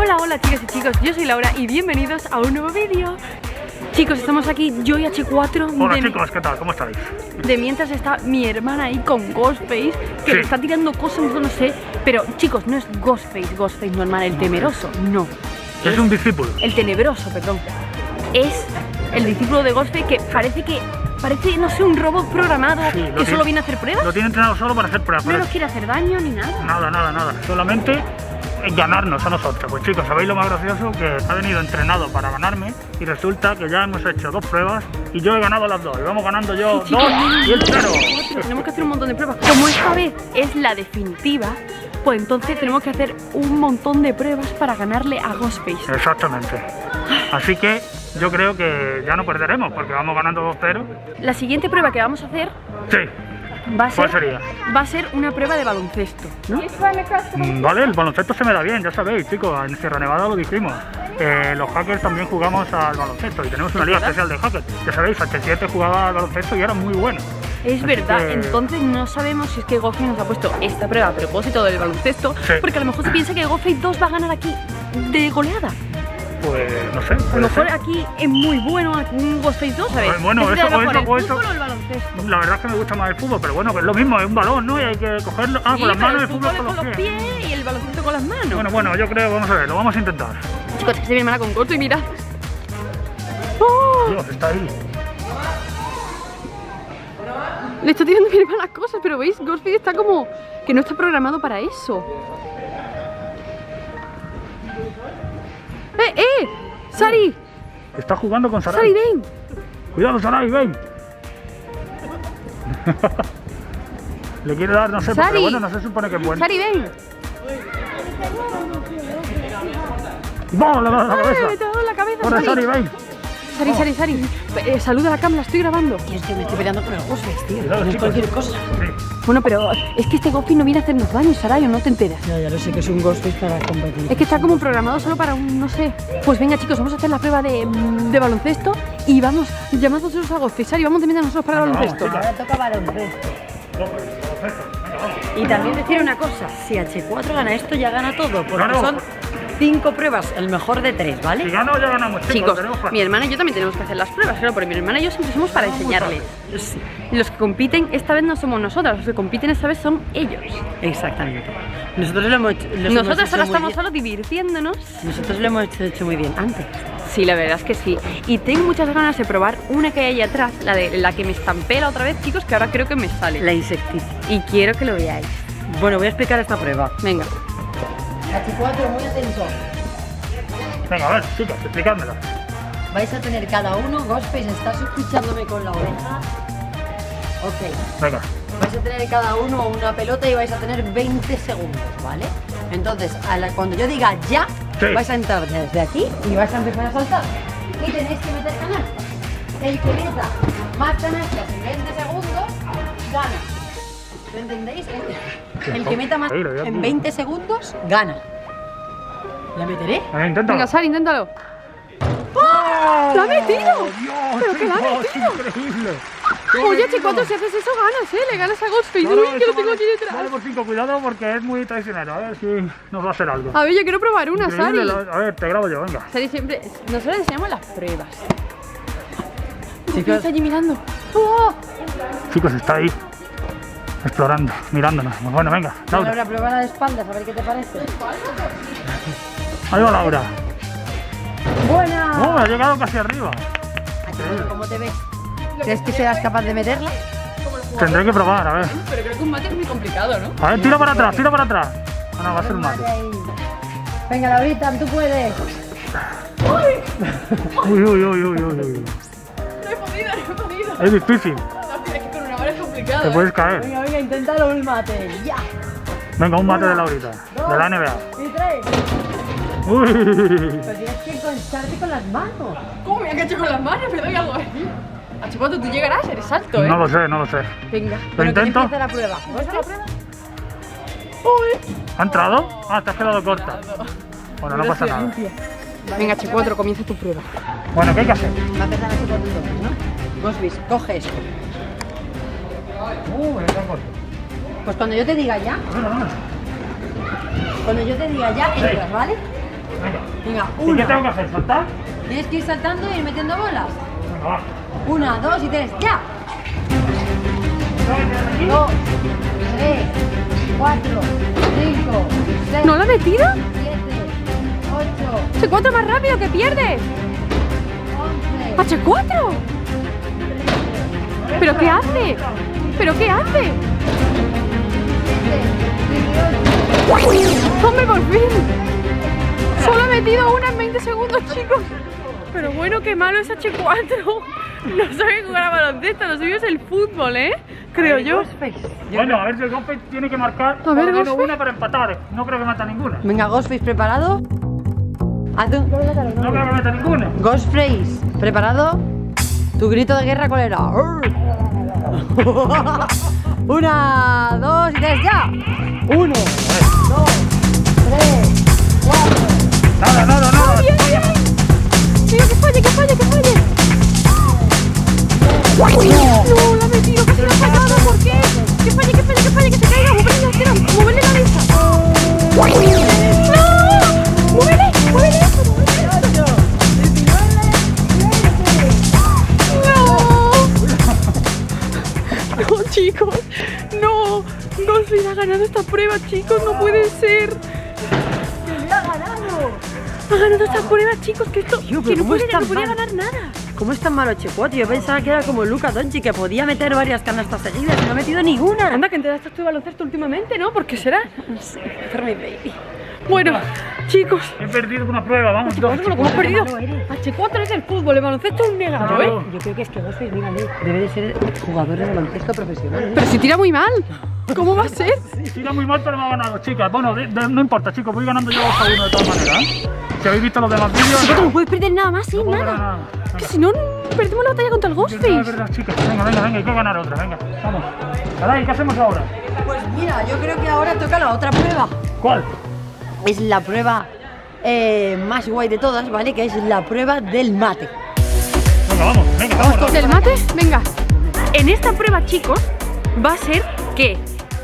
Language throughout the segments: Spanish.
Hola, hola chicas y chicos, yo soy Laura y bienvenidos a un nuevo vídeo. Chicos, estamos aquí, yo y H4. Hola chicos, ¿qué tal? ¿Cómo estáis? De mientras está mi hermana ahí con Ghostface, que le está tirando cosas, no sé. Pero chicos, no es Ghostface normal, el temeroso, no. Es un discípulo. El tenebroso, perdón. Es el discípulo de Ghostface que parece, no sé, un robot programado que solo viene a hacer pruebas. Lo tiene entrenado solo para hacer pruebas. No nos quiere hacer daño ni nada. Nada. Solamente ganarnos a nosotros. Pues chicos, ¿sabéis lo más gracioso? Que ha venido entrenado para ganarme y resulta que ya hemos hecho 2 pruebas y yo he ganado las 2. Y vamos ganando yo 2 y él 0. Tenemos que hacer un montón de pruebas. Como esta vez es la definitiva, pues entonces tenemos que hacer un montón de pruebas para ganarle a Ghostface. Exactamente. Así que yo creo que ya no perderemos porque vamos ganando 2-0. La siguiente prueba que vamos a hacer... Sí. ¿Cuál sería? Va a ser una prueba de baloncesto, ¿no? Vale, el baloncesto se me da bien, ya sabéis, chicos, en Sierra Nevada lo dijimos. Los hackers también jugamos al baloncesto y tenemos una liga especial de hackers. Ya sabéis, H7 jugaba al baloncesto y era muy bueno. Es verdad, entonces no sabemos si es que Ghostface nos ha puesto esta prueba a propósito del baloncesto, porque a lo mejor se piensa que Ghostface 2 va a ganar aquí de goleada. Pues no sé. A lo mejor aquí es muy bueno un Ghostface 2, ¿sabes? Bueno, eso, ¿el fútbol o el baloncesto? La verdad es que me gusta más el fútbol, pero bueno, que es lo mismo, es un balón, ¿no? Y hay que cogerlo con las manos, el fútbol con los pies y el baloncesto con las manos. Bueno, yo creo, vamos a ver, lo vamos a intentar. Chicos, es que se mi hermana con corto y mirad. ¡Oh! Dios, está ahí. Le está tirando mi hermana las cosas, pero veis, Ghostface está como que no está programado para eso. ¡Sari! Está jugando con Sarai. ¡Sari, ven! Cuidado, Sarai, ven. Le quiere dar, no sé, pero bueno, no se supone que es bueno. ¡Sari, ven! ¡Vamos, le va a dar la cabeza! ¡Me te ha dado la cabeza! ¡Corre, Sari, ven! Sari, saluda a la cámara, estoy grabando. Tío, es que me estoy peleando con el Ghostface, tío. Cuidado, No es chicos. cualquier cosa. Sí. Bueno, pero es que este Ghostface no viene a hacernos daño, Sarai, ¿o no te enteras? Ya lo sé que es un Ghostface para competir. Es que está como programado solo para un, no sé. Pues venga chicos, vamos a hacer la prueba de baloncesto y vamos, llamad nosotros a Ghostface, Sari, vamos a meter a nosotros para el baloncesto. Ahora toca baloncesto. Y también decir una cosa, si H4 gana esto ya gana todo, porque son 5 pruebas, el mejor de 3, ¿vale? Si gano, ya ganamos, Chicos, mi hermana y yo también tenemos que hacer las pruebas, claro, pero mi hermana y yo siempre somos para enseñarles. Los que compiten esta vez no somos nosotras, los que compiten esta vez son ellos. Exactamente. Nosotros lo hemos hecho. Nosotros ahora estamos solo divirtiéndonos. Nosotros lo hemos hecho muy bien antes. Sí, la verdad es que sí. Y tengo muchas ganas de probar una que hay ahí atrás, la que me estampé la otra vez, chicos, que ahora creo que me sale. La insecticida. Y quiero que lo veáis. Bueno, voy a explicar esta prueba. Venga. H4, muy atento. Venga, a ver, chicos, explicádmelo. Vais a tener cada uno, Ghostface, ¿estás escuchándome con la oreja? Ok. Venga. Vais a tener cada uno una pelota y vais a tener 20 segundos, ¿vale? Entonces, cuando yo diga ya, vais a entrar desde aquí y vais a empezar a saltar. Y tenéis que meter canastas. El que meta más canastas en 20 segundos, gana. ¿Lo entendéis? El que meta más en 20 segundos, gana. ¿La meteré? Inténtalo. Venga, Sari, inténtalo. ¡Oh! ¡La ha metido! Dios, ¡Pero que la ha metido! ¡Increíble! Oye, H4, si haces eso ganas, le ganas a Ghostface. Uy, que lo tengo aquí detrás. Vale por 5, cuidado porque es muy traicionero. A ver si nos va a hacer algo. A ver, yo quiero probar una, Sari. A ver, te grabo yo, venga. Sari siempre... Nosotros le enseñamos las pruebas. Chicos, está allí mirando. ¡Oh! Chicos, está ahí. Explorando, mirándonos. Bueno, venga, Laura. Laura, prueba la de espaldas, a ver qué te parece. Ahí va Laura. ¡Buena! ¡Oh, ha llegado casi arriba! ¿Cómo te ves? ¿Crees que serás capaz de meterla? Tendré que probar, a ver. Pero creo que un mate es muy complicado, ¿no? A ver, tira para atrás, tira para atrás. Ah, no, va a ser un mate. Venga, Laurita, tú puedes. Uy. No he podido. Es difícil, Es que con una mano es complicado. te puedes caer. Venga, inténtalo un mate. ¡Ya! Venga, un mate de Laurita, de la NBA. Y 3. Uy. Pero tienes que engancharte con las manos. ¿Cómo me engancho con las manos? Me doy algo ahí. H4, tú llegarás, eres alto, ¿eh? No lo sé. Venga. ¿Lo intento? Empieza la prueba. ¿Vuelve la prueba? ¿Ha entrado? Ah, te has quedado corta. Bueno, no pasa nada. Venga, H4, comienza tu prueba. Bueno, ¿qué hay que hacer? Va a empezar así por entonces, ¿no? Ghostface, coge esto. Está corto. Pues cuando yo te diga ya, cuando yo te diga ya, entras, ¿vale? Venga, ¿y una. qué tengo que hacer? ¿Saltar? Tienes que ir saltando y ir metiendo bolas. Venga, va. 1, 2 y 3, ¡ya! ¿Tengo que tirar aquí? 2, 3, 4, 5, 6, ¿No la ha metido? 7, 8, H4 más rápido que pierde. 11, H4. ¿Pero qué hace? ¿Pero qué hace? 18. ¡Hombre, por fin! Solo ha metido una en 20 segundos, chicos. Pero bueno, qué malo es H4. No sabe jugar a baloncesto, lo suyo es el fútbol, ¿eh? Creo yo. Bueno, a ver si el Ghostface tiene que marcar A ver, por lo menos Ghostface. una para empatar. No creo que meta ninguna. Venga, Ghostface, ¿preparado? Haz un... No creo que meta ninguna. Ghostface, ¿preparado? Tu grito de guerra, ¿cuál era? 1, 2 y 3, ¡ya! 1, 2, 3, 4. Nada. Mira, que falle, que falle, que falle. No, la ha metido, casi la ha fallado. ¿Por qué? Que falle, que falle, que falle, que se caiga. Móvele la cera, móvele la mesa. ¡No! ¡Móvele! ¡Móvele eso! ¡No! No, chicos. No. Ghostface ha ganado esta prueba, chicos. No puede ser. Ha ganado esta prueba, chicos. Que esto. Tío, Que pero no ¿cómo es tan podía mal? ganar nada. ¿Cómo es tan malo H4? Yo pensaba que era como Luka Doncic, que podía meter varias canastas seguidas y no ha metido ninguna. Anda, que enteraste tú de baloncesto últimamente, ¿no? ¿Por qué será? No sé, for my baby. Bueno, chicos, He perdido una prueba, vamos. chicos, Dos, eso es lo que hemos perdido. malo eres. H4 es el fútbol, el baloncesto es un negado, ¿eh? Yo creo que es que Ghostface, mírale, debe de ser jugador de baloncesto profesional. Pero si tira muy mal. ¿Cómo va a ser? Tira muy mal, pero me ha ganado, chicas. Bueno, no importa, chicos, voy ganando yo 2-1 de todas maneras, ¿eh? Si habéis visto los demás vídeos. Chicos, no puedes perder nada más, sí, no puedo nada. ganar Que si no, perdemos la batalla contra el Es Ghostface. verdad, chicas. Venga, hay que ganar otra, venga, vamos. Caray, ¿qué hacemos ahora? Pues mira, yo creo que ahora toca la otra prueba. ¿Cuál? Es la prueba más guay de todas, ¿vale? Que es la prueba del mate. Venga, vamos. ¿Del mate? Venga. En esta prueba, chicos, va a ser que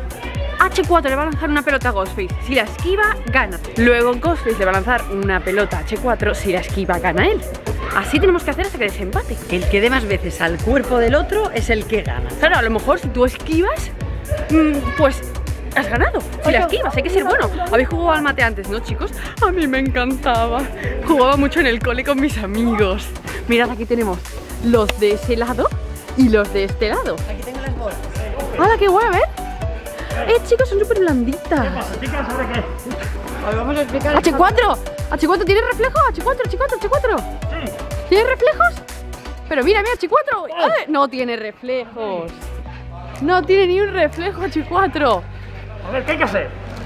H4 le va a lanzar una pelota a Ghostface. Si la esquiva, gana. Luego Ghostface le va a lanzar una pelota a H4. Si la esquiva, gana él. Así tenemos que hacer hasta que desempate. El que dé más veces al cuerpo del otro es el que gana. Claro, a lo mejor si tú esquivas, pues has ganado. Si la esquivas, hay que ser bueno. ¿Habéis jugado al mate antes, no, chicos? A mí me encantaba. Jugaba mucho en el cole con mis amigos. Mirad, aquí tenemos los de ese lado y los de este lado. Aquí tengo las bolas. ¡Hala, qué guay! A ver. Chicos, son súper blanditas. Chicas, ¿sobre qué? Hoy vamos a explicar. H4. ¿H4 tiene reflejo? H4. Sí. ¿Tiene reflejos? Pero mira, H4. ¡Ay! No tiene reflejos. No tiene ni un reflejo H4. A ver, ¿qué hay que hacer?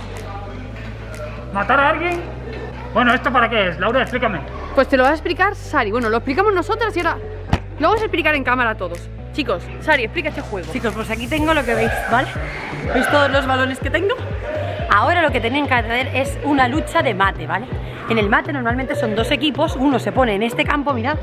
¿Matar a alguien? Bueno, ¿esto para qué es? Laura, explícame. Pues te lo va a explicar Sari. Bueno, lo explicamos nosotras y ahora lo vamos a explicar en cámara a todos. Chicos, Sari, explica este juego. Chicos, pues aquí tengo lo que veis, ¿vale? ¿Veis todos los balones que tengo? Ahora lo que tienen que hacer es una lucha de mate, ¿vale? En el mate normalmente son dos equipos, uno se pone en este campo, mirad,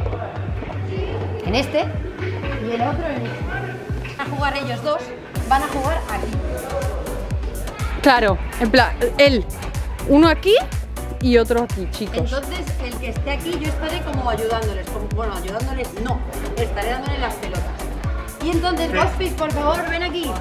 en este, y el otro en este. Van a jugar ellos dos, van a jugar aquí. Claro, en plan, uno aquí y otro aquí, chicos. Entonces, el que esté aquí, yo estaré como ayudándoles. Bueno, ayudándoles no, estaré dándole las pelotas. Y entonces, Ghostface, por favor, ven aquí.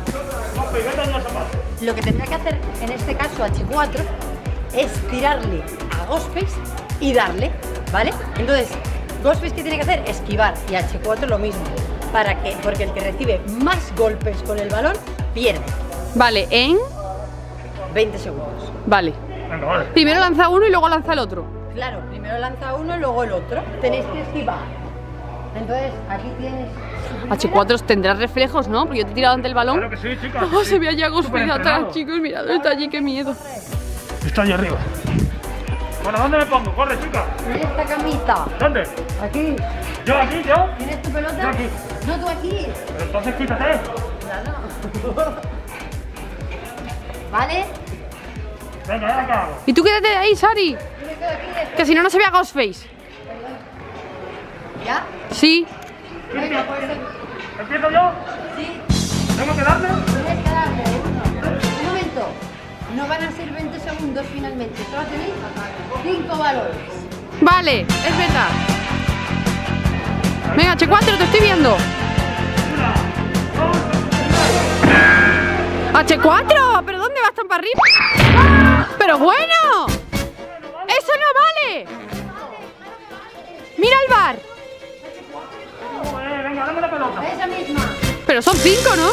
Lo que tendrá que hacer, en este caso, H4, es tirarle a Ghostface y darle, ¿vale? Entonces, Ghostface, ¿qué tiene que hacer? Esquivar, y H4 lo mismo. Porque el que recibe más golpes con el balón, pierde. Vale, 20 segundos. Vale. Venga, vale. Primero lanza uno y luego lanza el otro. Claro, primero lanza uno y luego el otro. Tenéis que esquivar. Entonces, aquí tienes... H4 tendrá reflejos, ¿no? Porque yo te he tirado ante el balón. Claro que sí, chicas. Oh, sí. se ve allá Ghostface Superentrenado. atrás, chicos. Mirad, está allí, qué miedo. Está allí arriba. Bueno, ¿dónde me pongo? Corre, chica. En esta camita. ¿Dónde? Aquí. ¿Yo aquí? ¿Yo? ¿Tienes tu pelota? Yo aquí. No, tú aquí. Pero entonces quítate. Claro. ¿Vale? Venga, ¿ahora qué hago? Y tú quédate ahí, Sari. Yo me quedo aquí después. Que si no, no se ve a Ghostface. ¿Ya? Sí. Venga, pues... ¿Empiezo yo? Sí. ¿Tengo que darle? Tienes que darle uno. Un momento. No van a ser 20 segundos finalmente, solo tenéis 5 valores. Vale, es verdad. Venga, H4, te estoy viendo. H4, ¿pero dónde vas tan para arriba? ¡Pero bueno! ¡Eso no vale! ¡Mira el bar! Venga, dame la pelota. Esa misma. Pero son 5, ¿no?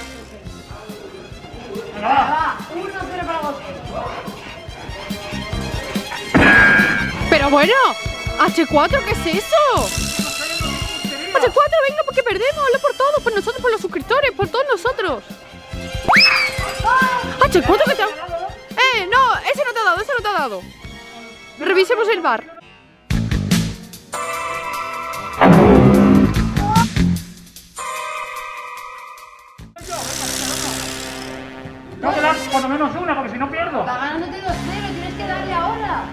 Venga, va. Va, 1-0 para vosotros. Pero bueno, H4, ¿qué es eso? H4, venga, porque perdemos, hablo por todos, por nosotros, por los suscriptores, por todos nosotros. H4, ¿qué te ha... no, ese no te ha dado, ese no te ha dado. Revisemos el bar. Tengo que dar por lo menos una, porque si no pierdo. Va ganándote 2-0, tienes que darle ahora.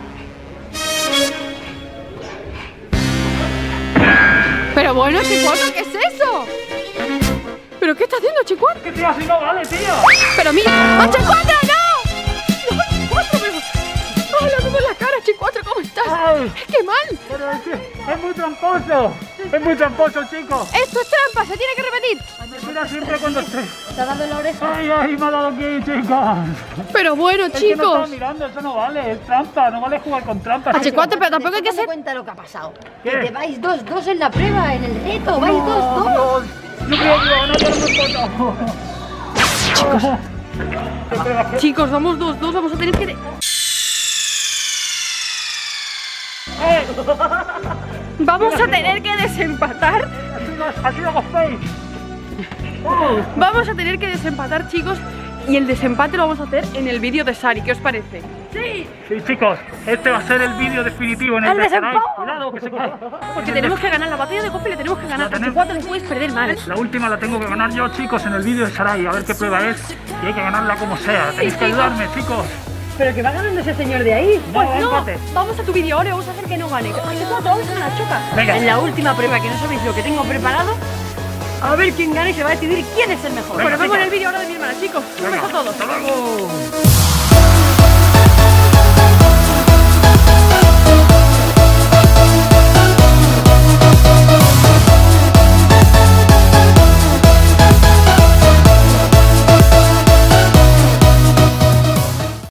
Pero bueno, H4, ¿qué es eso? ¿Pero qué está haciendo H4? Que tío, así no vale, tío. Pero mira, H4, no. No, H4, pero... ¡Hola, me la cara, H4, ¿cómo estás? Ay. ¡Qué mal! Pero es que es muy tramposo. Es muy tramposo, chicos. Esto es trampa, se tiene que repetir. Mira siempre cuando esté. ¿Te ha dado en la oreja? Ay, ay, me ha dado aquí, chicos. Pero bueno, Es que me estaba chicos. mirando, eso no vale, es trampa, no vale jugar con trampas. H4, pero tampoco hay que ser... cuenta lo que ha pasado. ¿Qué? Que te vais 2-2 en la prueba, en el reto. Vais 2-2. Dios, no creo que no quiero más. Chicos, vamos 2-2, vamos a tener que... Vamos a tener que desempatar. Así lo hago face. Vamos a tener que desempatar, chicos. Y el desempate lo vamos a hacer en el vídeo de Sari. ¿Qué os parece? Sí. Sí, chicos, este va a ser el vídeo definitivo en el de Sarai. Cuidado que se cae. Porque tenemos que ganar la batalla de Coffee, le tenemos que ganar. H4 no puedes perder mal. La última la tengo que ganar yo, chicos, en el vídeo de Sarai. A ver qué prueba es. Y hay que ganarla como sea. Tenéis que ayudarme, chicos. Pero que va ganando ese señor de ahí. No, Pues no, empate. vamos a tu vídeo ahora y vamos a hacer que no gane. H4, vamos a ganar, choca. Venga. En la última prueba, que no sabéis lo que tengo preparado, a ver quién gana y se va a decidir quién es el mejor. Venga, Bueno, vemos chicos. el vídeo ahora de mi hermana, chicos. Un Venga, beso a todos. hasta luego.